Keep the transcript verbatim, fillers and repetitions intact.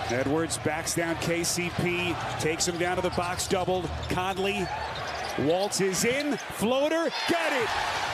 Edwards backs down K C P, takes him down to the box, doubled. Conley, Waltz is in, floater, got it!